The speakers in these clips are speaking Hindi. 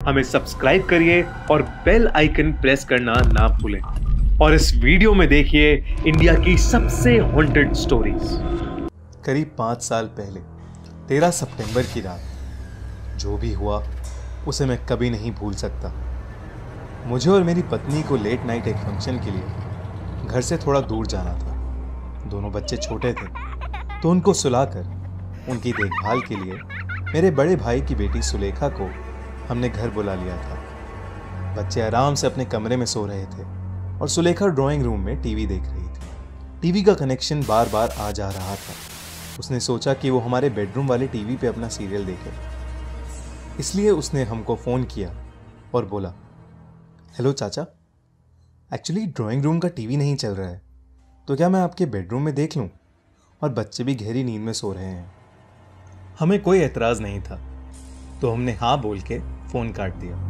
हमें सब्सक्राइब करिए और बेल आइकन प्रेस करना ना भूलें। और इस वीडियो में देखिए इंडिया की सबसे हॉन्टेड स्टोरीज। करीब 5 साल पहले 13 सितंबर की रात, जो भी हुआ उसे मैं कभी नहीं भूल सकता। मुझे और मेरी पत्नी को लेट नाइट एक फंक्शन के लिए घर से थोड़ा दूर जाना था। दोनों बच्चे छोटे थे, तो उनको सुलाकर उनकी देखभाल के लिए मेरे बड़े भाई की बेटी सुलेखा को हमने घर बुला लिया था। बच्चे आराम से अपने कमरे में सो रहे थे और सुलेखा ड्राइंग रूम में टीवी देख रही थी। टीवी का कनेक्शन बार बार आ जा रहा था। उसने सोचा कि वो हमारे बेडरूम वाले टीवी पे अपना सीरियल देखे, इसलिए उसने हमको फ़ोन किया और बोला, हेलो चाचा, एक्चुअली ड्राइंग रूम का टीवी नहीं चल रहा है, तो क्या मैं आपके बेडरूम में देख लूं? और बच्चे भी गहरी नींद में सो रहे हैं। हमें कोई एतराज़ नहीं था, तो हमने हाँ बोल के फ़ोन काट दिया।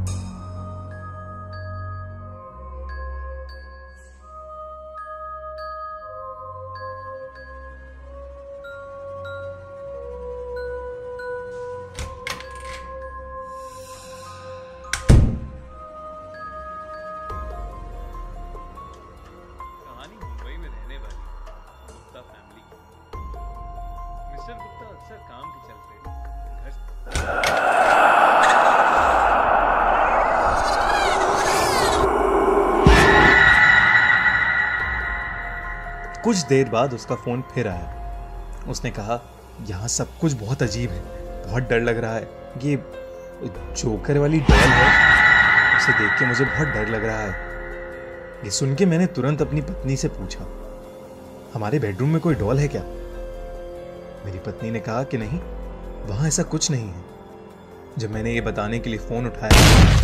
मुंबई में रहने वाली गुप्ता फैमिली। मिस्टर गुप्ता अक्सर काम के चलते घर कुछ देर बाद उसका फ़ोन फिर आया। उसने कहा, यहाँ सब कुछ बहुत अजीब है, बहुत डर लग रहा है। ये जोकर वाली डॉल है, उसे देख के मुझे बहुत डर लग रहा है। ये सुन के मैंने तुरंत अपनी पत्नी से पूछा, हमारे बेडरूम में कोई डॉल है क्या? मेरी पत्नी ने कहा कि नहीं, वहां ऐसा कुछ नहीं है। जब मैंने ये बताने के लिए फोन उठाया,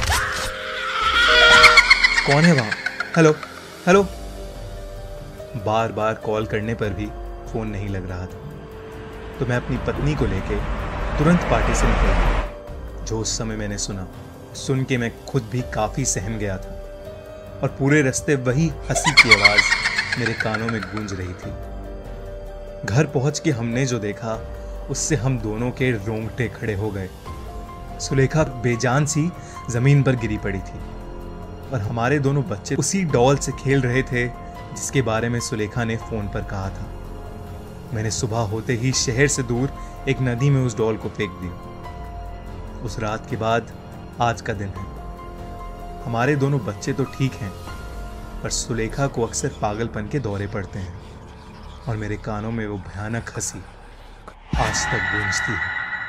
कौन है वहां? Hello hello. बार बार कॉल करने पर भी फोन नहीं लग रहा था, तो मैं अपनी पत्नी को लेके तुरंत पार्टी से निकल गया। जो उस समय मैंने सुन के मैं खुद भी काफी सहम गया था, और पूरे रास्ते वही हंसी की आवाज मेरे कानों में गूंज रही थी। घर पहुंच के हमने जो देखा, उससे हम दोनों के रोंगटे खड़े हो गए। सुलेखा बेजान सी जमीन पर गिरी पड़ी थी, और हमारे दोनों बच्चे उसी डॉल से खेल रहे थे जिसके बारे में सुलेखा ने फोन पर कहा था। मैंने सुबह होते ही शहर से दूर एक नदी में उस डॉल को फेंक दिया। उस रात के बाद आज का दिन है। हमारे दोनों बच्चे तो ठीक हैं, पर सुलेखा को अक्सर पागलपन के दौरे पड़ते हैं, और मेरे कानों में वो भयानक हंसी आज तक गूंजती है।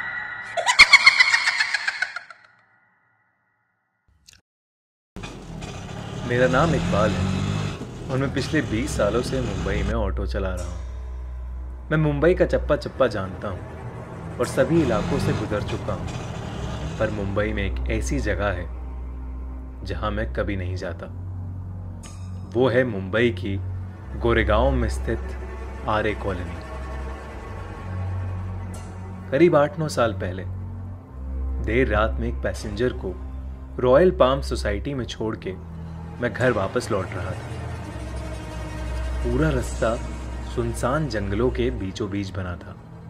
मेरा नाम इकबाल है और मैं पिछले 20 सालों से मुंबई में ऑटो चला रहा हूँ। मैं मुंबई का चप्पा चप्पा जानता हूँ और सभी इलाकों से गुजर चुका हूँ, पर मुंबई में एक ऐसी जगह है जहां मैं कभी नहीं जाता। वो है मुंबई की गोरेगांव में स्थित आर्य कॉलोनी। करीब 8-9 साल पहले देर रात में एक पैसेंजर को रॉयल पाम सोसाइटी में छोड़ के मैं घर वापस लौट रहा था। पूरा रास्ता सुनसान जंगलों के बीचों बीच बना था।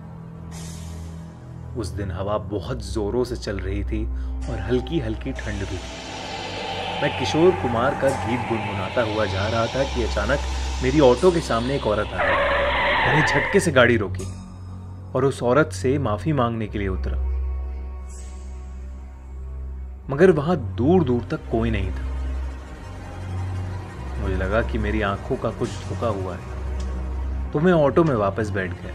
उस दिन हवा बहुत जोरों से चल रही थी और हल्की हल्की ठंड भी थी। मैं किशोर कुमार का गीत गुनगुनाता हुआ जा रहा था कि अचानक मेरी ऑटो के सामने एक औरत आई। मैंने झटके से गाड़ी रोकी और उस औरत से माफी मांगने के लिए उतरा, मगर वहां दूर दूर तक कोई नहीं था। मुझे लगा कि मेरी आंखों का कुछ धोखा हुआ है, तो मैं ऑटो में वापस बैठ गया।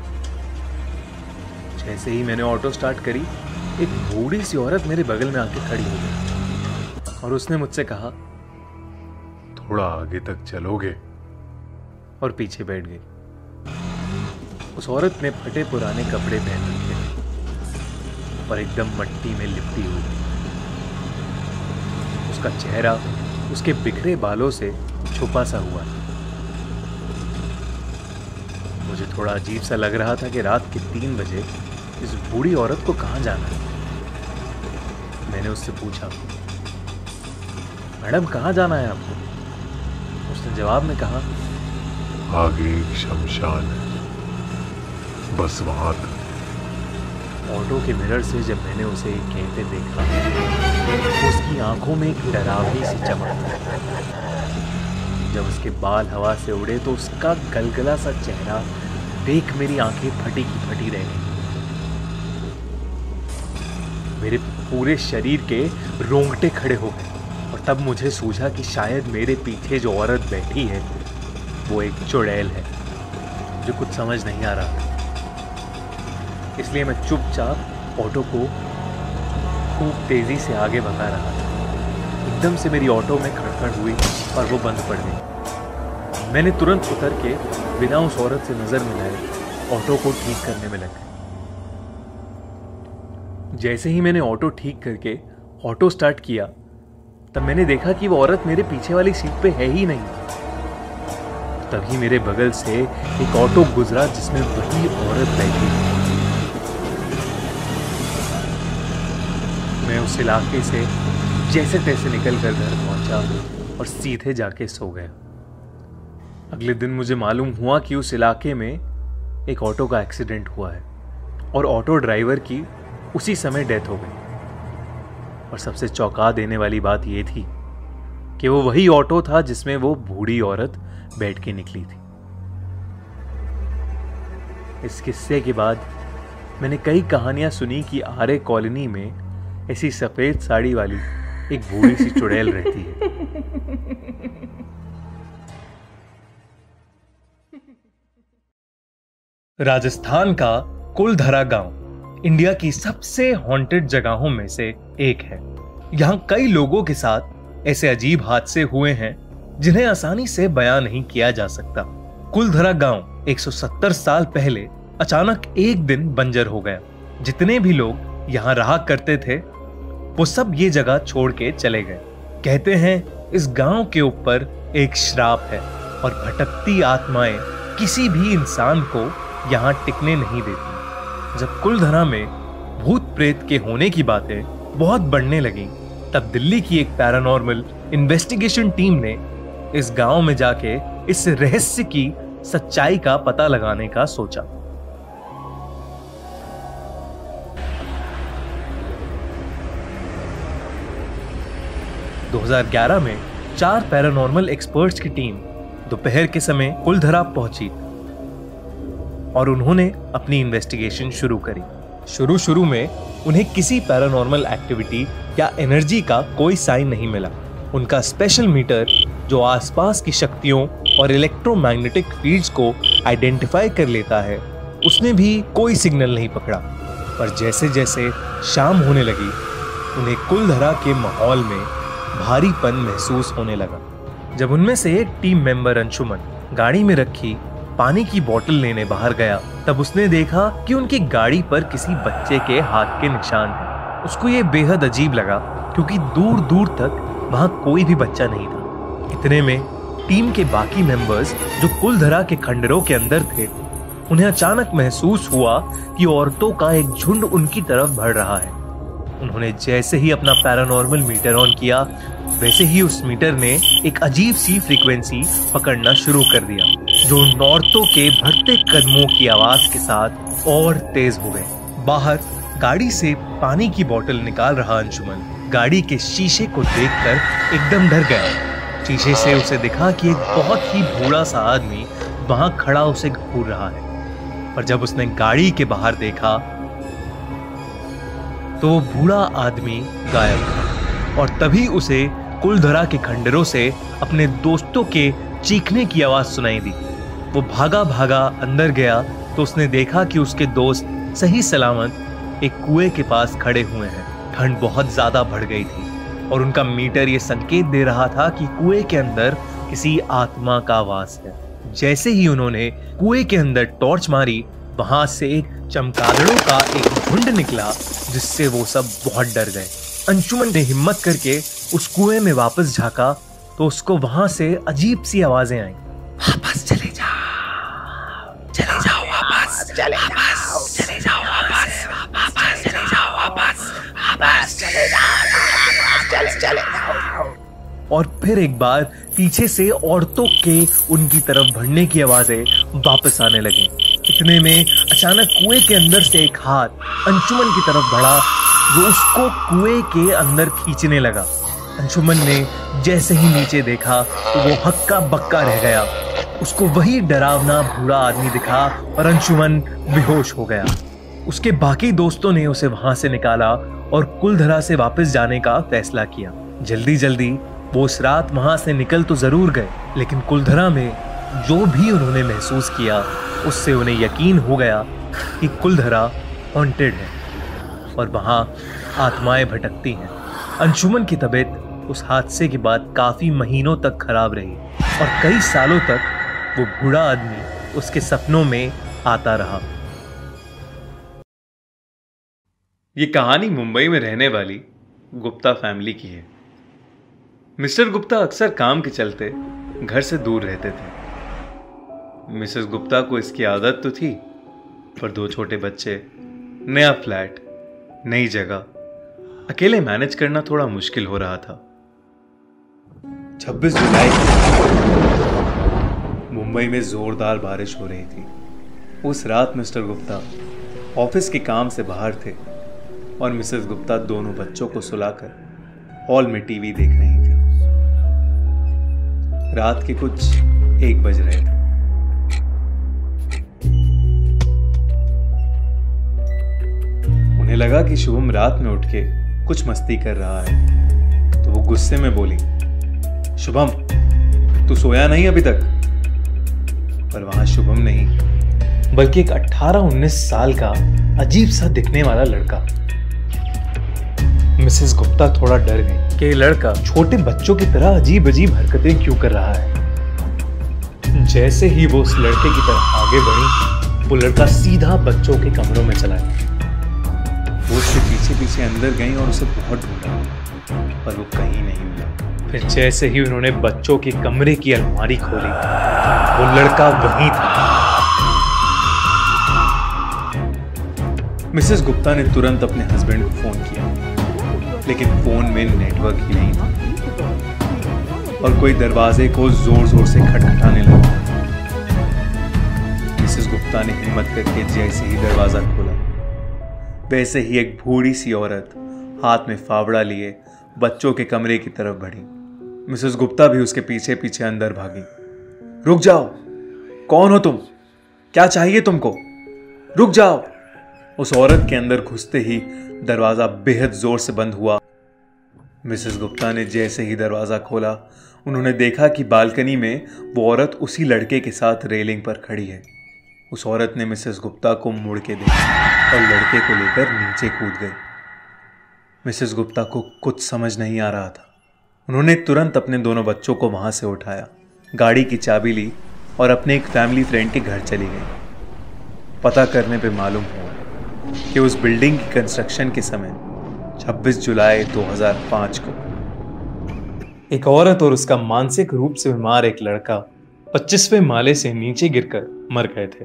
जैसे ही मैंने ऑटो स्टार्ट करी, एक बूढ़ी सी औरत मेरे बगल में आके खड़ी हो गई और उसने मुझसे कहा, थोड़ा आगे तक चलोगे? और पीछे बैठ गई। उस औरत ने फटे पुराने कपड़े पहन रखे और एकदम मट्टी में लिपटी हुई। उसका चेहरा उसके बिखरे बालों से छुपा सा हुआ। मुझे थोड़ा अजीब सा लग रहा था कि रात के 3 बजे इस बूढ़ी औरत को कहां जाना है। मैंने उससे पूछा, मैडम कहां जाना है आपको? उसने जवाब में कहा, आगे एक शमशान है, बस वहां तक। ऑटो के मिरर से जब मैंने उसे कहते देखा की आंखों में एक डरावनी सी चमक थी। जब उसके बाल हवा से उड़े तो उसका गलगला सा चेहरा देख मेरी आंखें फटी की फटी रह गई। मेरे पूरे शरीर के रोंगटे खड़े हो गए और तब मुझे सूझा कि शायद मेरे पीछे जो औरत बैठी है वो एक चुड़ैल है। मुझे कुछ समझ नहीं आ रहा, इसलिए मैं चुपचाप ऑटो को खूब तेजी से आगे भगा रहा था। एकदम से मेरी ऑटो में खड़खड़ हुई और वो बंद पड़ गई। मैंने तुरंत उतर के बिना उस औरत से नजर मिलाए ऑटो को ठीक करने में लगा। जैसे ही मैंने ऑटो ठीक करके ऑटो स्टार्ट किया तब मैंने देखा कि वो औरत मेरे पीछे वाली सीट पे है ही नहीं। तभी मेरे बगल से एक ऑटो गुजरा जिसमें वही औरत बैठी थी। मैं उस इलाके से जैसे तैसे निकलकर घर पहुंचा और सीधे जाके सो गया। अगले दिन मुझे मालूम हुआ कि उस इलाके में एक ऑटो का एक्सीडेंट हुआ है और ऑटो ड्राइवर की उसी समय डेथ हो गई। और सबसे चौंका देने वाली बात यह थी कि वो वही ऑटो था जिसमें वो बूढ़ी औरत बैठ के निकली थी। इस किस्से के बाद मैंने कई कहानियां सुनी कि आरे कॉलोनी में ऐसी सफेद साड़ी वाली एक बूढ़ी सी चुड़ैल रहती है। राजस्थान का कुलधरा गांव इंडिया की सबसे हॉन्टेड जगहों में से एक है। यहां कई लोगों के साथ ऐसे अजीब हादसे हुए हैं जिन्हें आसानी से बयां नहीं किया जा सकता। कुलधरा गांव 170 साल पहले अचानक एक दिन बंजर हो गया। जितने भी लोग यहां रहा करते थे वो सब ये जगह छोड़ के चले गए। कहते हैं इस गांव के ऊपर एक श्राप है और भटकती आत्माएं किसी भी इंसान को यहां टिकने नहीं देती। जब कुलधरा में भूत प्रेत के होने की बातें बहुत बढ़ने लगी तब दिल्ली की एक पैरानॉर्मल इन्वेस्टिगेशन टीम ने इस गांव में जाके इस रहस्य की सच्चाई का पता लगाने का सोचा। – 2011 में 4 पैरानॉर्मल एक्सपर्ट्स की टीम दोपहर के समय कुलधरा पहुंची और उन्होंने अपनी इन्वेस्टिगेशन शुरू करी। शुरू में उन्हें किसी पैरानॉर्मल एक्टिविटी या एनर्जी का कोई साइन नहीं मिला। उनका स्पेशल मीटर जो आसपास की शक्तियों और इलेक्ट्रोमैग्नेटिक फील्ड्स को आइडेंटिफाई कर लेता है उसने भी कोई सिग्नल नहीं पकड़ा। पर जैसे जैसे शाम होने लगी उन्हें कुलधरा के माहौल में भारीपन महसूस होने लगा। जब उनमें से एक टीम मेंबर अंशुमन गाड़ी में रखी पानी की बोतल लेने बाहर गया तब उसने देखा कि उनकी गाड़ी पर किसी बच्चे के हाथ के निशान हैं। उसको ये बेहद अजीब लगा क्योंकि दूर दूर तक वहां कोई भी बच्चा नहीं था। इतने में टीम के बाकी मेंबर्स जो कुलधरा के खंडरों के अंदर थे उन्हें अचानक महसूस हुआ कि औरतों का एक झुंड उनकी तरफ बढ़ रहा है। उन्होंने जैसे ही अपना पैरानॉर्मल मीटर ऑन किया वैसे ही उस मीटर ने एक अजीब सी फ्रीक्वेंसी पकड़ना शुरू कर दिया जो उन औरतों के बढ़ते कदमों की आवाज के साथ और तेज हो गए। बाहर गाड़ी से पानी की बोतल निकाल रहा अंशुमन गाड़ी के शीशे को देखकर एकदम डर गया। शीशे से उसे दिखा कि एक बहुत ही बूढ़ा सा आदमी वहां खड़ा उसे घूर रहा है। पर जब उसने गाड़ी के बाहर देखा तो वो बूढ़ा आदमी गायब था और तभी उसे कुलधरा के खंडरों से अपने दोस्तों के चीखने की आवाज सुनाई दी। वो भागा भागा अंदर गया तो उसने देखा कि उसके दोस्त सही सलामत एक कुएं के पास खड़े हुए हैं। ठंड बहुत ज्यादा बढ़ गई थी और उनका मीटर ये संकेत दे रहा था कि कुएं के अंदर किसी आत्मा का वास है। जैसे ही उन्होंने कुएं के अंदर टॉर्च मारी वहां से एक चमगादड़ों का एक झुंड निकला जिससे वो सब बहुत डर गए। अंशुमन ने हिम्मत करके उस कुएं में वापस झांका तो उसको वहां से अजीब सी आवाजें आई। वापस चले जाओ, चले जाओ, वापस चले जाओ, चले जाओ, वापस, वापस चले जाओ, वापस, वापस चले जाओ, चले जाओ। और फिर एक बार पीछे से औरतों के उनकी तरफ बढ़ने की आवाजें वापस आने लगी। इतने में अचानक कुएं के अंदर से एक हाथ अंशुमन की तरफ बढ़ा जो उसको कुएं के अंदर खींचने लगा। अंशुमन ने जैसे ही नीचे देखा तो वो हक्का बक्का रह गया। उसको वही डरावना बूढ़ा आदमी दिखा और अंशुमन बेहोश हो गया। उसके बाकी दोस्तों ने उसे वहां से निकाला और कुलधरा से वापस जाने का फैसला किया। जल्दी जल्दी वो उस रात वहां से निकल तो जरूर गए, लेकिन कुलधरा में जो भी उन्होंने महसूस किया उससे उन्हें यकीन हो गया कि कुलधरा हॉन्टेड है और वहां आत्माएं भटकती हैं। अंशुमन की तबीयत उस हादसे के बाद काफी महीनों तक खराब रही और कई सालों तक वो बूढ़ा आदमी उसके सपनों में आता रहा। ये कहानी मुंबई में रहने वाली गुप्ता फैमिली की है। मिस्टर गुप्ता अक्सर काम के चलते घर से दूर रहते थे। मिसेस गुप्ता को इसकी आदत तो थी, पर 2 छोटे बच्चे, नया फ्लैट, नई जगह, अकेले मैनेज करना थोड़ा मुश्किल हो रहा था। 26 जुलाई मुंबई में जोरदार बारिश हो रही थी। उस रात मिस्टर गुप्ता ऑफिस के काम से बाहर थे और मिसेस गुप्ता दोनों बच्चों को सुलाकर हॉल में टीवी देख रही थी। रात के कुछ 1 बज रहे थे। उन्हें लगा कि शुभम रात में उठ के कुछ मस्ती कर रहा है, तो वो गुस्से में बोली, शुभम, तू सोया नहीं अभी तक? पर वहां शुभम नहीं, बल्कि एक 18-19 साल का अजीब सा दिखने वाला लड़का। मिसेस गुप्ता थोड़ा डर गई कि ये लड़का छोटे बच्चों की तरह अजीब अजीब हरकतें क्यों कर रहा है। जैसे ही वो उस लड़के की तरफ आगे बढ़ी, वो लड़का सीधा बच्चों के कमरों में चला गया। वो उसके पीछे पीछे अंदर गई और उसे बहुत ढूंढा, पर वो कहीं नहीं मिला। फिर जैसे ही उन्होंने बच्चों के कमरे की अलमारी खोली, वो लड़का वहीं था। मिसेस गुप्ता ने तुरंत अपने हस्बैंड को फोन किया, लेकिन फोन में नेटवर्क ही नहीं था और कोई दरवाजे को जोर जोर से खटखटाने लगा। मिसेस गुप्ता ने हिम्मत करके जैसे ही दरवाजा खोला, वैसे ही एक बूढ़ी सी औरत हाथ में फावड़ा लिए बच्चों के कमरे की तरफ बढ़ी। मिसेस गुप्ता भी उसके पीछे पीछे अंदर भागी। रुक जाओ, कौन हो तुम? क्या चाहिए तुमको? रुक जाओ। उस औरत के अंदर घुसते ही दरवाजा बेहद जोर से बंद हुआ। मिसेस गुप्ता ने जैसे ही दरवाजा खोला, उन्होंने देखा कि बालकनी में वो औरत उसी लड़के के साथ रेलिंग पर खड़ी है। उस औरत ने मिसेस गुप्ता को मुड़ के देखा और लड़के को लेकर नीचे कूद गई। मिसेस गुप्ता को कुछ समझ नहीं आ रहा था। उन्होंने तुरंत अपने दोनों बच्चों को वहां से उठाया, गाड़ी की चाबी ली और अपने एक फैमिली फ्रेंड के घर चली गई। पता करने पे मालूम हुआ कि उस बिल्डिंग की कंस्ट्रक्शन के समय 26 जुलाई 2005 को एक औरत और उसका मानसिक रूप से बीमार एक लड़का 25वें माले से नीचे गिरकर मर गए थे।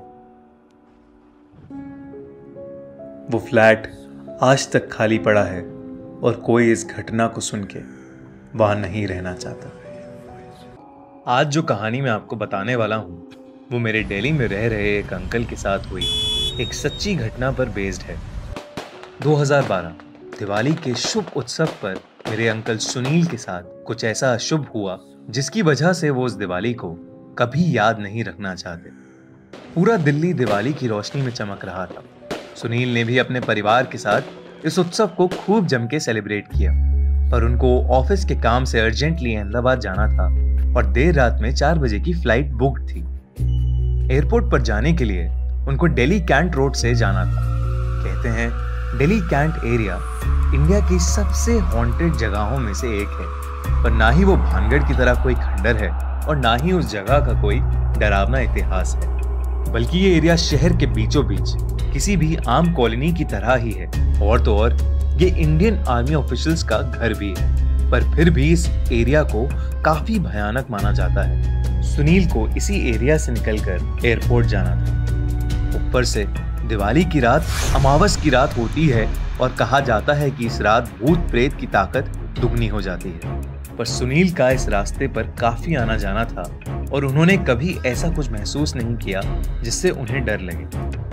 वो फ्लैट आज तक खाली पड़ा है और कोई इस घटना को सुन के वहां नहीं रहना चाहता। आज जो कहानी मैं आपको बताने वाला हूं, वो मेरे दिल्ली में रह रहे एक अंकल के साथ हुई एक सच्ची घटना पर बेस्ड है। 2012 दिवाली के शुभ उत्सव पर मेरे अंकल सुनील के साथ कुछ ऐसा अशुभ हुआ जिसकी वजह से वो उस दिवाली को कभी याद नहीं रखना चाहते। पूरा दिल्ली दिवाली की रोशनी में चमक रहा था। सुनील ने भी अपने परिवार के साथ इस उत्सव को खूब जम के सेलिब्रेट किया, पर उनको ऑफिस के काम से अर्जेंटली अहमदाबाद जाना था और देर रात में 4 बजे की फ्लाइट बुक्ड थी। एयरपोर्ट पर जाने के लिए उनको दिल्ली कैंट रोड से जाना था। कहते हैं दिल्ली कैंट एरिया इंडिया की सबसे हॉन्टेड जगहों में से एक है, पर ना ही वो भानगढ़ की तरह कोई खंडर है और ना ही उस जगह का कोई डरावना इतिहास है, बल्कि ये एरिया शहर के बीचों बीच किसी भी आम कॉलोनी की तरह ही है। और तो और ये इंडियन आर्मी ऑफिशियल्स का घर भी है, पर फिर भी इस एरिया को काफी भयानक माना जाता है। सुनील को इसी एरिया से निकलकर एयरपोर्ट जाना था। ऊपर से दिवाली की रात अमावस की रात होती है और कहा जाता है कि इस रात भूत प्रेत की ताकत दुगनी हो जाती है। पर सुनील का इस रास्ते पर काफी आना जाना था और उन्होंने कभी ऐसा कुछ महसूस नहीं किया जिससे उन्हें डर लगे।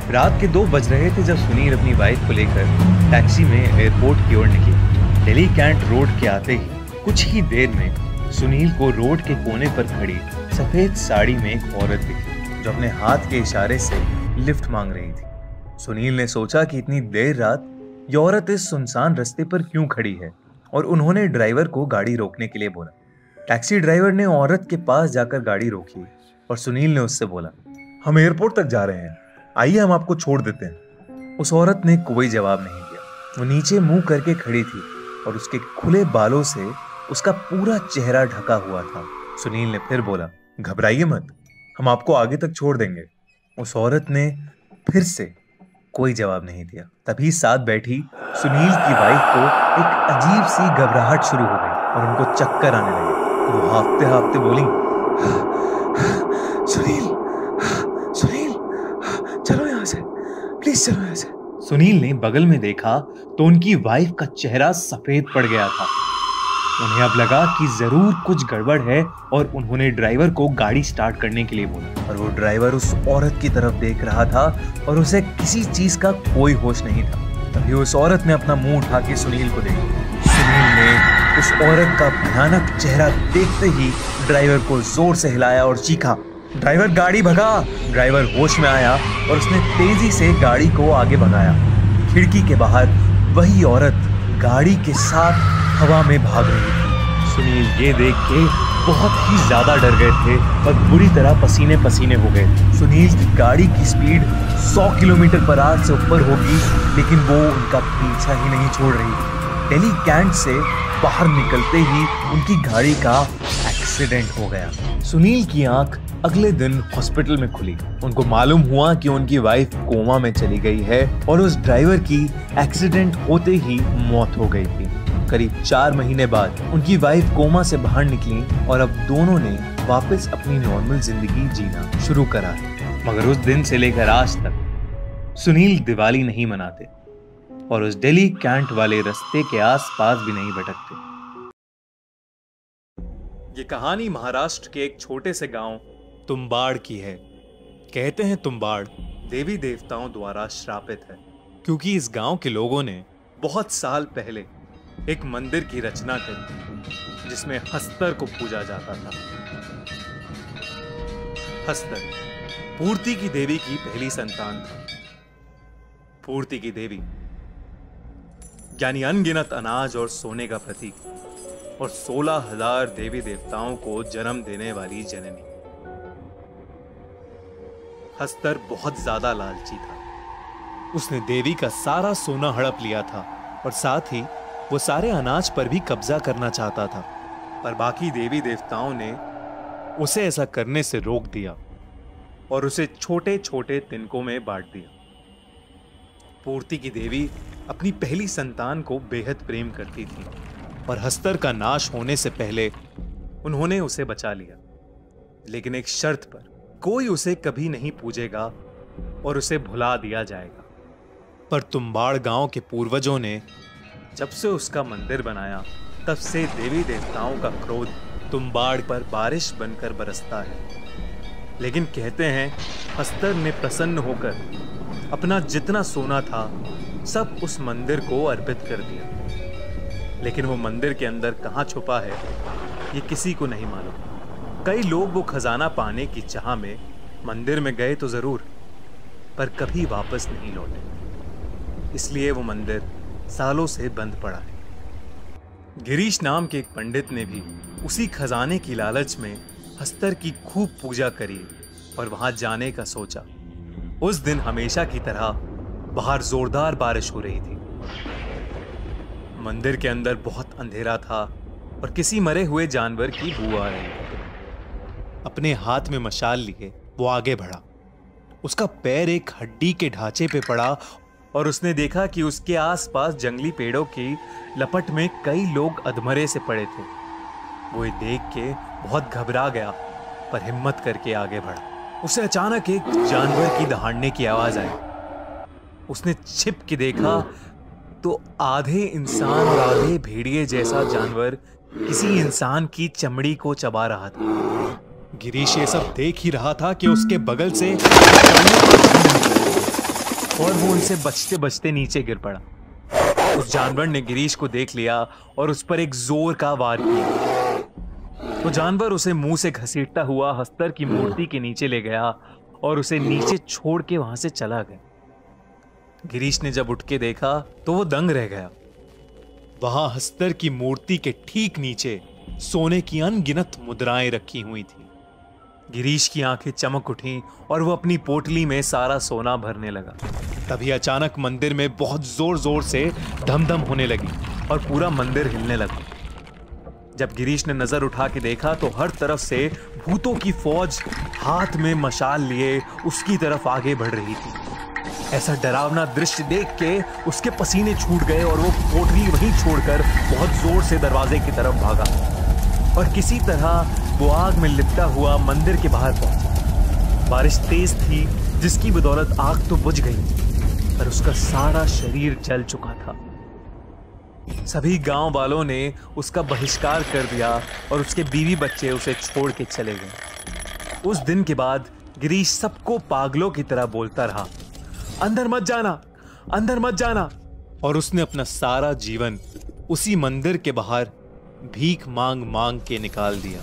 रात के 2 बज रहे थे जब सुनील अपनी वाइफ को लेकर टैक्सी में एयरपोर्ट की ओर निकले। दिल्ली कैंट रोड के आते ही कुछ ही देर में सुनील को रोड के कोने पर खड़ी सफेद साड़ी में एक औरत दिखी जो अपने हाथ के इशारे से लिफ्ट मांग रही थी। सुनील ने सोचा कि इतनी देर रात ये औरत इस सुनसान रास्ते पर क्यों खड़ी है और उन्होंने ड्राइवर को गाड़ी रोकने के लिए बोला। टैक्सी ड्राइवर ने औरत के पास जाकर गाड़ी रोकी और सुनील ने उससे बोला, हम एयरपोर्ट तक जा रहे हैं, आइए हम आपको छोड़ देते हैं। उस औरत ने कोई जवाब नहीं दिया। वो नीचे मुंह करके खड़ी थी और उसके खुले बालों से उसका पूरा चेहरा ढका हुआ था। सुनील ने फिर बोला, घबराइए मत, हम आपको आगे तक छोड़ देंगे। उस औरत ने फिर से कोई जवाब नहीं दिया। तभी साथ बैठी सुनील की वाइफ को एक अजीब सी घबराहट शुरू हो गई और उनको चक्कर आने लगे। वो हाफते हाफते बोली, सुनील, सुनील, चलो यहाँ से, प्लीज चलो यहाँ से। सुनील ने बगल में देखा तो उनकी वाइफ का चेहरा सफेद पड़ गया था। उन्हें अब लगा कि जरूर कुछ गड़बड़ है और उन्होंने ड्राइवर को गाड़ी स्टार्ट करने के लिए बोला। और वो ड्राइवर उस औरत की तरफ देख रहा था और उसे किसी चीज का कोई होश नहीं था। तभी उस औरत ने अपना मुंह उठा के सुनील को देखा। सुनील ने उस औरत का भयानक चेहरा देखते ही ड्राइवर को जोर से हिलाया और चीखा, ड्राइवर गाड़ी भगा। ड्राइवर होश में आया और उसने तेजी से गाड़ी को आगे भगाया। खिड़की के बाहर वही औरत गाड़ी के साथ हवा में भाग रही थी। सुनील ये देख के बहुत ही ज्यादा डर गए थे और बुरी तरह पसीने पसीने हो गए। सुनील की गाड़ी की स्पीड 100 किलोमीटर पर आवर से ऊपर होगी, लेकिन वो उनका पीछा ही नहीं छोड़ रही थी। दिल्ली कैंट से बाहर निकलते ही उनकी गाड़ी का एक्सीडेंट हो गया। सुनील की आंख अगले दिन हॉस्पिटल में खुली। उनको मालूम हुआ कि उनकी वाइफ कोमा में चली गई है और उस ड्राइवर की एक्सीडेंट होते ही मौत हो गई थी। करीब 4 महीने बाद उनकी वाइफ कोमा से बाहर निकली और अब दोनों ने वापस अपनी नॉर्मल जिंदगी जीना शुरू करा है। मगर उस दिन से लेकर आज तक सुनील दिवाली नहीं मनाते और उस दिल्ली कैंट वाले रास्ते के आसपास भी नहीं भटकते। ये कहानी महाराष्ट्र के एक छोटे से गांव तुम्बाड़ की है। कहते हैं तुम्बाड़ देवी देवताओं द्वारा श्रापित है, क्योंकि इस गांव के लोगों ने बहुत साल पहले एक मंदिर की रचना करी जिसमें हस्तर को पूजा जाता था। हस्तर पूर्ति की देवी की पहली संतान था। पूर्ति की देवी यानी अनगिनत अनाज और सोने का प्रतीक और 16,000 देवी देवताओं को जन्म देने वाली जननी। हस्तर बहुत ज्यादा लालची था। उसने देवी का सारा सोना हड़प लिया था और साथ ही वो सारे अनाज पर भी कब्जा करना चाहता था, पर बाकी देवी देवताओं ने उसे ऐसा करने से रोक दिया और उसे छोटे छोटे तिनकों में बांट दिया। पूर्ति की देवी अपनी पहली संतान को बेहद प्रेम करती थी और हस्तर का नाश होने से पहले उन्होंने उसे बचा लिया, लेकिन एक शर्त पर, कोई उसे कभी नहीं पूजेगा और उसे भुला दिया जाएगा। पर तुम्बाड़ गांव के पूर्वजों ने जब से उसका मंदिर बनाया तब से देवी देवताओं का क्रोध तुम्बाड़ पर बारिश बनकर बरसता है। लेकिन कहते हैं हस्तर ने प्रसन्न होकर अपना जितना सोना था सब उस मंदिर को अर्पित कर दिया। लेकिन वो मंदिर के अंदर कहाँ छुपा है ये किसी को नहीं मालूम। कई लोग वो खजाना पाने की चाह में मंदिर में गए तो जरूर, पर कभी वापस नहीं लौटे। इसलिए वो मंदिर सालों से बंद पड़ा है। गिरीश नाम के एक पंडित ने भी उसी खजाने की लालच में हस्तर की खूब पूजा करी और वहां जाने का सोचा। उस दिन हमेशा की तरह बाहर जोरदार बारिश हो रही थी। मंदिर के अंदर बहुत अंधेरा था और किसी मरे हुए जानवर की बू आ रही थी। अपने हाथ में मशाल लिए वो आगे बढ़ा। उसका पैर एक हड्डी के ढांचे पे पड़ा और उसने देखा कि उसके आसपास जंगली पेड़ों की लपट में कई लोग अधमरे से पड़े थे। वो ये देख के बहुत घबरा गया, पर हिम्मत करके आगे बढ़ा। उसे अचानक एक जानवर की दहाड़ने की आवाज आई। उसने छिप के देखा तो आधे इंसान और आधे भेड़िए जैसा जानवर किसी इंसान की चमड़ी को चबा रहा था। गिरीश ये सब देख ही रहा था कि उसके बगल से और वो उनसे बचते बचते नीचे गिर पड़ा। उस जानवर ने गिरीश को देख लिया और उस पर एक जोर का वार किया। वो जानवर उसे मुंह से घसीटता हुआ हस्तर की मूर्ति के नीचे ले गया और उसे नीचे छोड़ के वहां से चला गया। गिरीश ने जब उठ के देखा तो वो दंग रह गया। वहां हस्तर की मूर्ति के ठीक नीचे सोने की अनगिनत मुद्राएं रखी हुई थी। गिरीश की आंखें चमक उठी और वो अपनी पोटली में सारा सोना भरने लगा। तभी अचानक मंदिर में बहुत जोर जोर से धमधम होने लगी और पूरा मंदिर हिलने लगा। जब गिरीश ने नजर उठा के देखा तो हर तरफ से भूतों की फौज हाथ में मशाल लिए उसकी तरफ आगे बढ़ रही थी। ऐसा डरावना दृश्य देख के उसके पसीने छूट गए और वो पोटली वहीं छोड़कर बहुत जोर से दरवाजे की तरफ भागा और किसी तरह वो आग में लिपटा हुआ मंदिर के बाहर पहुंचा। बारिश तेज थी जिसकी बदौलत आग तो बुझ गई पर उसका सारा शरीर जल चुका था। सभी गांव वालों ने उसका बहिष्कार कर दिया और उसके बीवी बच्चे उसे छोड़ के चले गए। उस दिन के बाद गिरीश सबको पागलों की तरह बोलता रहा, अंदर मत जाना, अंदर मत जाना। और उसने अपना सारा जीवन उसी मंदिर के बाहर भीख मांग मांग के निकाल दिया।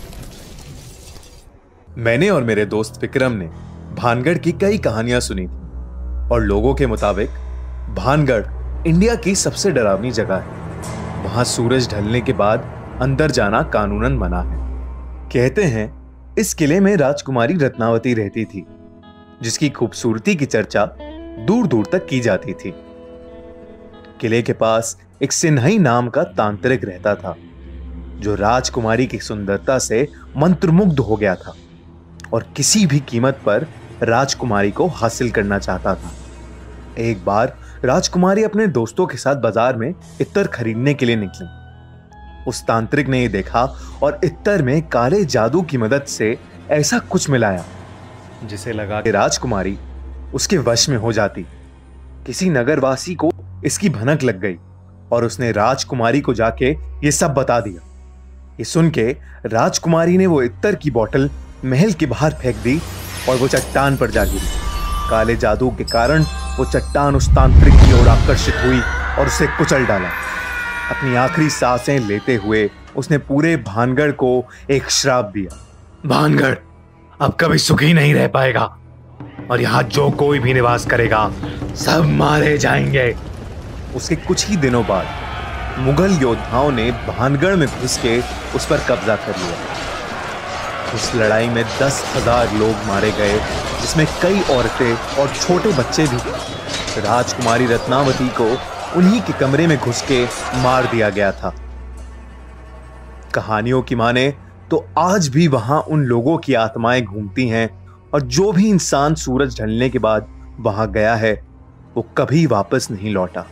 मैंने और मेरे दोस्त विक्रम ने भानगढ़ की कई कहानियां सुनी थी और लोगों के मुताबिक भानगढ़ इंडिया की सबसे डरावनी जगह है। वहां सूरज ढलने के बाद अंदर जाना कानूनन मना है। कहते हैं इस किले में राजकुमारी रत्नावती रहती थी जिसकी खूबसूरती की चर्चा दूर दूर तक की जाती थी। किले के पास एक सिन्हई नाम का तांत्रिक रहता था जो राजकुमारी की सुंदरता से मंत्रमुग्ध हो गया था और किसी भी कीमत पर राजकुमारी को हासिल करना चाहता था। एक बार राजकुमारी अपने दोस्तों के साथ बाजार में इत्तर खरीदने के लिए निकली। उस तांत्रिक ने यह देखा और इत्तर में काले जादू की मदद से ऐसा कुछ मिलाया जिसे लगा कि राजकुमारी उसके वश में हो जाती। किसी नगरवासी को इसकी भनक लग गई और उसने राजकुमारी को जाके ये सब बता दिया। ये सुन के राजकुमारी ने वो इत्तर की बोतल महल के बाहर फेंक दी और वो चट्टान पर जा गिरी। काले जादू के कारण वो चट्टान उस तांत्रिक की ओर आकर्षित हुई और उसे कुचल डाला। अपनी आखिरी सांसें लेते हुए उसने पूरे भानगढ़ को एक श्राप दिया, भानगढ़ अब कभी सुखी नहीं रह पाएगा और यहाँ जो कोई भी निवास करेगा सब मारे जाएंगे। उसके कुछ ही दिनों बाद मुगल योद्धाओं ने भानगढ़ में घुस के उस पर कब्जा कर लिया। उस लड़ाई में 10,000 लोग मारे गए जिसमें कई औरतें और छोटे बच्चे भी थे। राजकुमारी रत्नावती को उन्हीं के कमरे में घुस के मार दिया गया था। कहानियों की माने तो आज भी वहां उन लोगों की आत्माएं घूमती हैं और जो भी इंसान सूरज ढलने के बाद वहां गया है वो कभी वापस नहीं लौटा।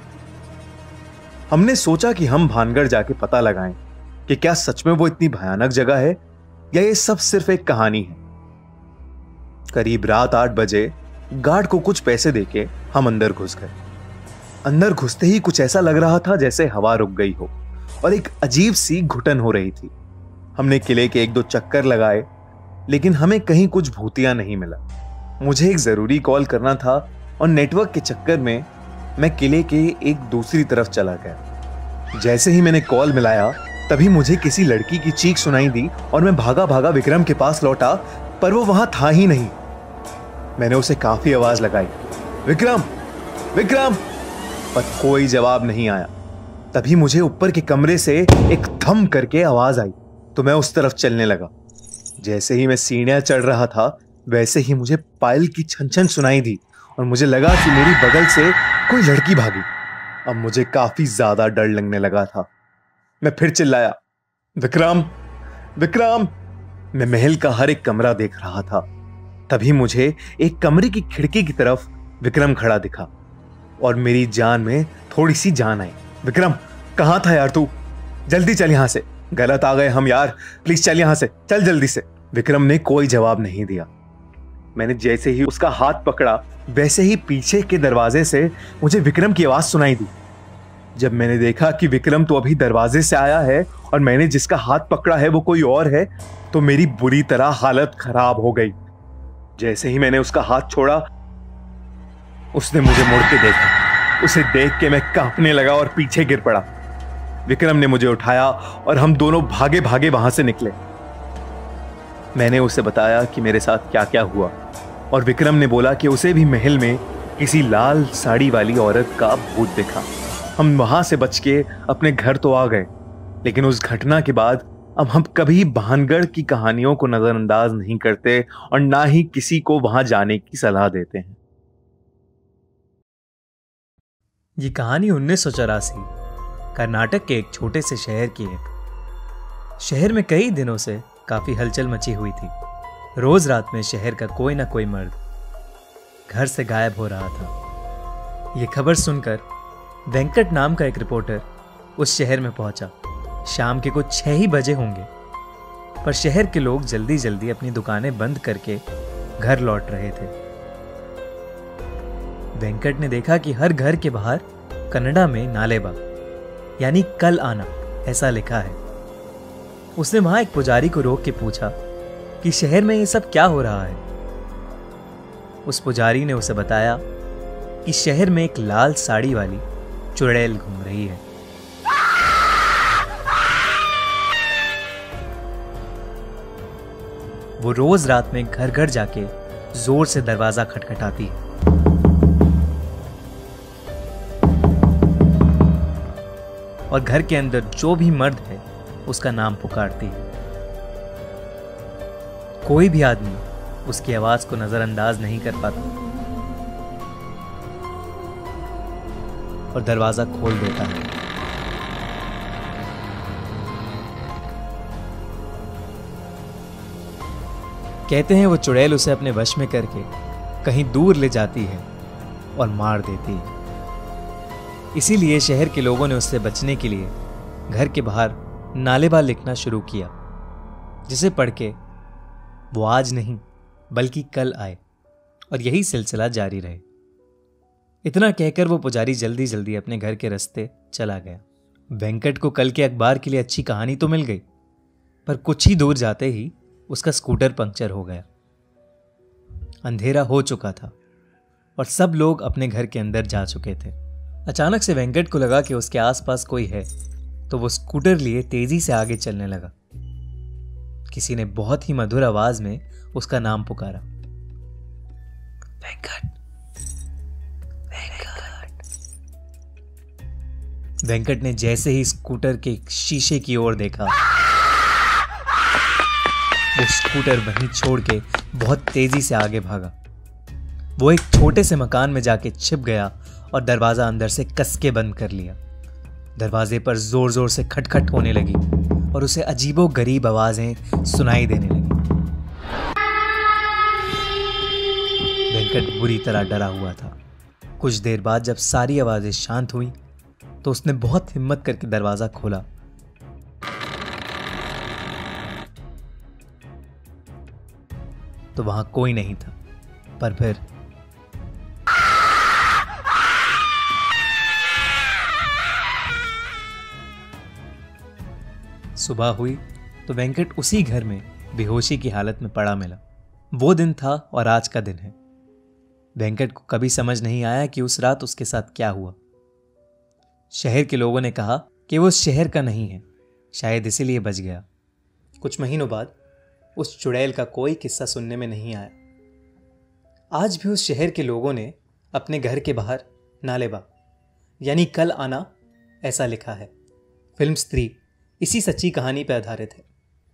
हमने सोचा कि हम भानगढ़ जाके पता लगाएं कि क्या सच में वो इतनी भयानक जगह है या ये सब सिर्फ एक कहानी है। करीब रात 8 बजे गार्ड को कुछ पैसे देके हम अंदर घुस गए। अंदर घुसते ही कुछ ऐसा लग रहा था जैसे हवा रुक गई हो और एक अजीब सी घुटन हो रही थी। हमने किले के 1-2 चक्कर लगाए लेकिन हमें कहीं कुछ भूतिया नहीं मिला। मुझे एक जरूरी कॉल करना था और नेटवर्क के चक्कर में मैं किले के एक दूसरी तरफ चला गया। जैसे ही मैंने कॉल मिलाया तभी मुझे किसी लड़की की चीख सुनाई दी और मैं भागा भागा विक्रम के पास लौटा पर वो वहां था ही नहीं। मैंने उसे काफी आवाज लगाई, विक्रम विक्रम, पर कोई जवाब नहीं आया। तभी मुझे ऊपर के कमरे से एक थम करके आवाज आई तो मैं उस तरफ चलने लगा। जैसे ही मैं सीढ़ियां चढ़ रहा था वैसे ही मुझे पायल की छन छन सुनाई दी और मुझे लगा कि मेरी बगल से कोई लड़की भागी। अब मुझे काफी ज्यादा डर लगने लगा था। मैं फिर चिल्लाया, विक्रम विक्रम। मैं महल का हर एक कमरा देख रहा था। तभी मुझे एक कमरे की खिड़की की तरफ विक्रम खड़ा दिखा और मेरी जान में थोड़ी सी जान आई। विक्रम कहां था यार तू? जल्दी चल यहां से, गलत आ गए हम यार, प्लीज चल यहां से, चल जल्दी से। विक्रम ने कोई जवाब नहीं दिया। मैंने जैसे ही उसका हाथ पकड़ा वैसे ही पीछे के दरवाजे से मुझे विक्रम की आवाज सुनाई दी। जब मैंने देखा कि विक्रम तो अभी दरवाजे से आया है और मैंने जिसका हाथ पकड़ा है वो कोई और है तो मेरी बुरी तरह हालत खराब हो गई। जैसे ही मैंने उसका हाथ छोड़ा उसने मुझे मुड़ के देखा। उसे देख के मैं कांपने लगा और पीछे गिर पड़ा। विक्रम ने मुझे उठाया और हम दोनों भागे भागे वहां से निकले। मैंने उसे बताया कि मेरे साथ क्या क्या हुआ और विक्रम ने बोला कि उसे भी महल में किसी लाल साड़ी वाली औरत का भूत दिखा। हम वहां से बच के अपने घर तो आ गए, लेकिन उस घटना के बाद अब हम कभी भानगढ़ की कहानियों को नजरअंदाज नहीं करते और ना ही किसी को वहां जाने की सलाह देते हैं। ये कहानी 1984 कर्नाटक के एक छोटे से शहर की है। शहर में कई दिनों से काफी हलचल मची हुई थी। रोज रात में शहर का कोई ना कोई मर्द घर से गायब हो रहा था। यह खबर सुनकर वेंकट नाम का एक रिपोर्टर उस शहर में पहुंचा। शाम के कुछ 6 ही बजे होंगे, पर शहर के लोग जल्दी जल्दी अपनी दुकानें बंद करके घर लौट रहे थे। वेंकट ने देखा कि हर घर के बाहर कन्नड़ा में नालेबा यानी कल आना ऐसा लिखा है। उसने वहां एक पुजारी को रोक के पूछा कि शहर में ये सब क्या हो रहा है। उस पुजारी ने उसे बताया कि शहर में एक लाल साड़ी वाली चुड़ैल घूम रही है। वो रोज रात में घर घर जाके जोर से दरवाजा खटखटाती है। और घर के अंदर जो भी मर्द है उसका नाम पुकारती है। कोई भी आदमी उसकी आवाज को नजरअंदाज नहीं कर पाता और दरवाजा खोल देता है। कहते हैं वो चुड़ैल उसे अपने वश में करके कहीं दूर ले जाती है और मार देती है। इसीलिए शहर के लोगों ने उससे बचने के लिए घर के बाहर नालेबा लिखना शुरू किया, जिसे पढ़ के वो आज नहीं बल्कि कल आए और यही सिलसिला जारी रहे। इतना कहकर वो पुजारी जल्दी जल्दी अपने घर के रास्ते चला गया। वेंकट को कल के अखबार के लिए अच्छी कहानी तो मिल गई, पर कुछ ही दूर जाते ही उसका स्कूटर पंक्चर हो गया। अंधेरा हो चुका था और सब लोग अपने घर के अंदर जा चुके थे। अचानक से वेंकट को लगा कि उसके आसपास कोई है, तो वो स्कूटर लिए तेजी से आगे चलने लगा। किसी ने बहुत ही मधुर आवाज में उसका नाम पुकारा, वेंकट, वेंकट। वेंकट ने जैसे ही स्कूटर के शीशे की ओर देखा, वो स्कूटर वहीं छोड़ के बहुत तेजी से आगे भागा। वो एक छोटे से मकान में जाके छिप गया और दरवाजा अंदर से कस के बंद कर लिया। दरवाजे पर जोर जोर से खटखट होने लगी और उसे अजीबो गरीब आवाजें सुनाई देने लगी। वेंकट बुरी तरह डरा हुआ था। कुछ देर बाद जब सारी आवाजें शांत हुई तो उसने बहुत हिम्मत करके दरवाजा खोला। तो वहां कोई नहीं था, पर फिर सुबह हुई तो वेंकट उसी घर में बेहोशी की हालत में पड़ा मिला। वो दिन था और आज का दिन है। वेंकट को कभी समझ नहीं आया कि उस रात उसके साथ क्या हुआ। शहर के लोगों ने कहा कि वो उस शहर का नहीं है, शायद इसीलिए बच गया। कुछ महीनों बाद उस चुड़ैल का कोई किस्सा सुनने में नहीं आया। आज भी उस शहर के लोगों ने अपने घर के बाहर नालेबा यानी कल आना ऐसा लिखा है। फिल्म स्त्री इसी सच्ची कहानी पर आधारित है।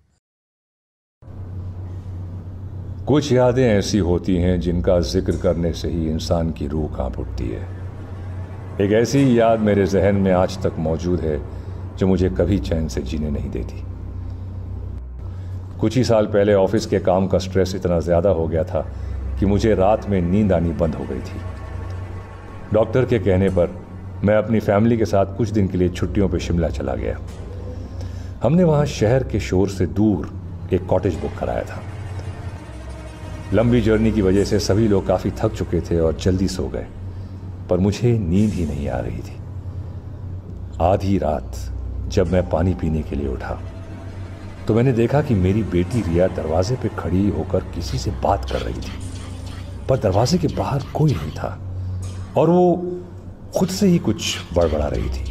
कुछ यादें ऐसी होती हैं जिनका जिक्र करने से ही इंसान की रूह कांप उठती है। एक ऐसी याद मेरे जहन में आज तक मौजूद है जो मुझे कभी चैन से जीने नहीं देती। कुछ ही साल पहले ऑफिस के काम का स्ट्रेस इतना ज़्यादा हो गया था कि मुझे रात में नींद आनी बंद हो गई थी। डॉक्टर के कहने पर मैं अपनी फैमिली के साथ कुछ दिन के लिए छुट्टियों पर शिमला चला गया। हमने वहाँ शहर के शोर से दूर एक कॉटेज बुक कराया था। लंबी जर्नी की वजह से सभी लोग काफ़ी थक चुके थे और जल्दी सो गए, पर मुझे नींद ही नहीं आ रही थी। आधी रात जब मैं पानी पीने के लिए उठा तो मैंने देखा कि मेरी बेटी रिया दरवाजे पे खड़ी होकर किसी से बात कर रही थी, पर दरवाजे के बाहर कोई नहीं था। और वो खुद से ही कुछ बड़बड़ा रही थी।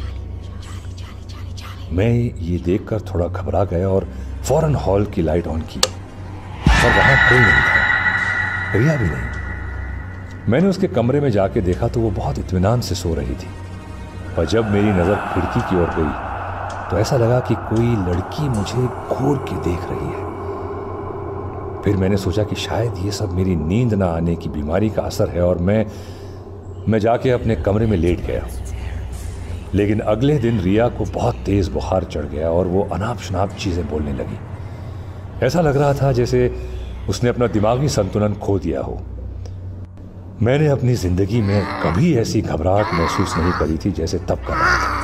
मैं ये देखकर थोड़ा घबरा गया और फौरन हॉल की लाइट ऑन की, और वहां कोई नहीं था, रिया भी नहीं। मैंने उसके कमरे में जाके देखा तो वो बहुत इत्मीनान से सो रही थी, और जब मेरी नज़र खिड़की की ओर गई तो ऐसा लगा कि कोई लड़की मुझे घूर के देख रही है। फिर मैंने सोचा कि शायद ये सब मेरी नींद ना आने की बीमारी का असर है, और मैं जाके अपने कमरे में लेट गया। लेकिन अगले दिन रिया को बहुत तेज बुखार चढ़ गया और वो अनाप शनाप चीज़ें बोलने लगी। ऐसा लग रहा था जैसे उसने अपना दिमागी संतुलन खो दिया हो। मैंने अपनी जिंदगी में कभी ऐसी घबराहट महसूस नहीं करी थी जैसे तब कर रहा था।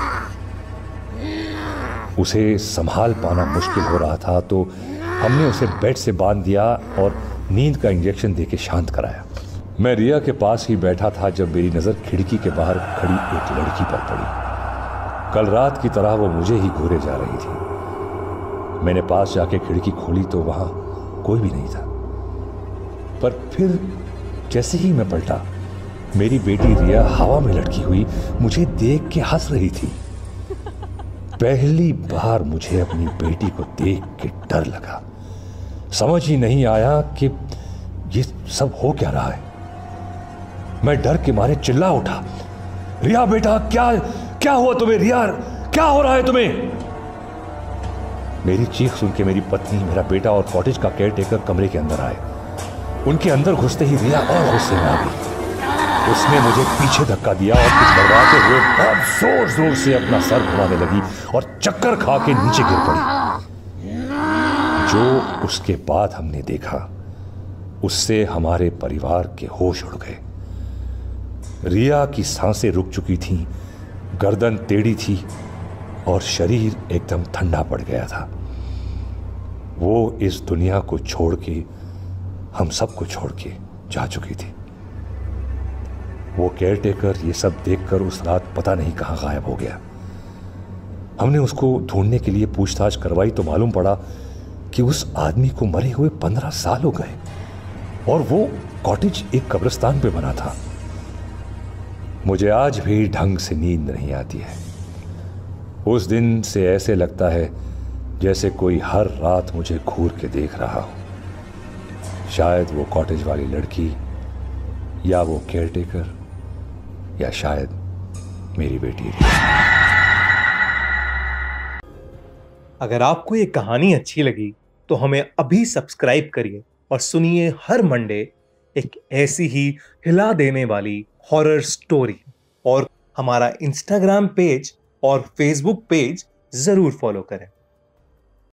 उसे संभाल पाना मुश्किल हो रहा था, तो हमने उसे बेड से बांध दिया और नींद का इंजेक्शन देके शांत कराया। मैं रिया के पास ही बैठा था जब मेरी नज़र खिड़की के बाहर खड़ी एक लड़की पर पड़ी। कल रात की तरह वो मुझे ही घूरे जा रही थी। मैंने पास जाके खिड़की खोली तो वहां कोई भी नहीं था, पर फिर जैसे ही मैं पलटा, मेरी बेटी रिया हवा में लटकी हुई मुझे देख के हंस रही थी। पहली बार मुझे अपनी बेटी को देख के डर लगा। समझ ही नहीं आया कि ये सब हो क्या रहा है। मैं डर के मारे चिल्ला उठा, रिया बेटा, क्या हुआ तुम्हें? रिया, क्या हो रहा है तुम्हें? मेरी चीख सुन के मेरी पत्नी, मेरा बेटा और कॉटेज का केयरटेकर कमरे के अंदर आए। उनके अंदर घुसते ही रिया और गुस्से में आ गई। उसने मुझे पीछे धक्का दिया और कुछ बड़बड़ाते हुए बहुत जोर जोर से अपना सर घुमाने लगी और चक्कर खा के नीचे गिर पड़ी। जो उसके बाद हमने देखा, उससे हमारे परिवार के होश उड़ गए। रिया की सांसें रुक चुकी थीं, गर्दन टेढ़ी थी और शरीर एकदम ठंडा पड़ गया था। वो इस दुनिया को छोड़ के, हम सबको छोड़ के जा चुकी थी। वो केयरटेकर ये सब देखकर उस रात पता नहीं कहां गायब हो गया। हमने उसको ढूंढने के लिए पूछताछ करवाई तो मालूम पड़ा कि उस आदमी को मरे हुए 15 साल हो गए और वो कॉटेज एक कब्रिस्तान पे बना था। मुझे आज भी ढंग से नींद नहीं आती है। उस दिन से ऐसे लगता है जैसे कोई हर रात मुझे घूर के देख रहा हो। शायद वो कॉटेज वाली लड़की, या वो केयरटेकर, या शायद मेरी बेटी रिया। अगर आपको ये कहानी अच्छी लगी तो हमें अभी सब्सक्राइब करिए और सुनिए हर मंडे एक ऐसी ही हिला देने वाली हॉरर स्टोरी। और हमारा इंस्टाग्राम पेज और फेसबुक पेज जरूर फॉलो करें।